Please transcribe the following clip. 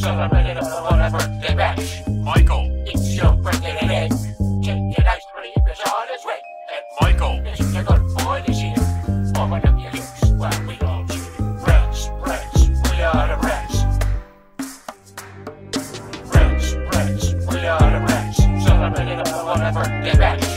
celebrating on a birthday bash. Michael. It's your birthday today. Take your ice cream is on its way. And Michael. this your good boy this year. Open up your lips while we all cheer. Rats, we are the rats. Rats, we are the rats. Celebrating on a birthday bash.